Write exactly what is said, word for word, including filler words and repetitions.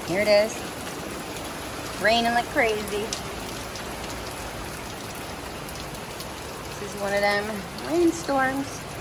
Here it is. Raining like crazy. This is one of them rainstorms.